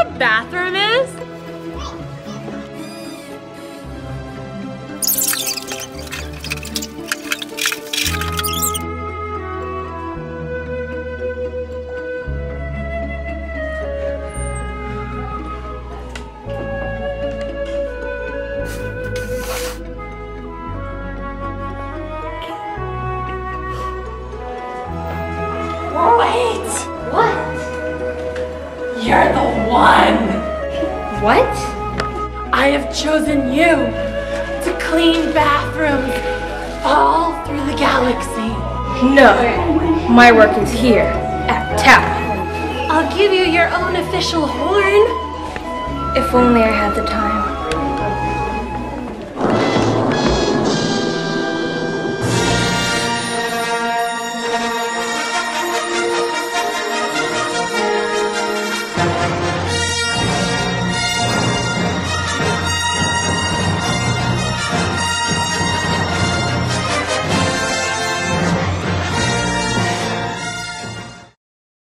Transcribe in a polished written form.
bathroom is? Wait! What? You're the one! What? I have chosen you to clean bathrooms all through the galaxy. No, my work is here at TAPA. I'll give you your own official horn. If only I had the time.